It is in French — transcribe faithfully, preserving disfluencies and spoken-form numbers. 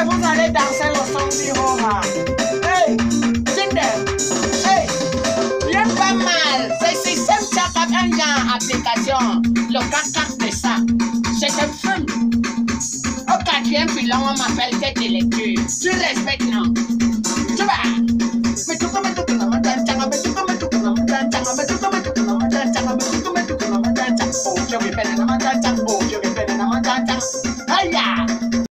et vous allez danser le son du Roha. Hey, Tinder. Hey, bien pas mal. C'est système ça comme un genre application. Le caca de ça. C'est un film. Au quatrième filon, on m'appelle tête de lecture. Tu respectes, non? Tu vas. Mais tu peux me tout le monde dans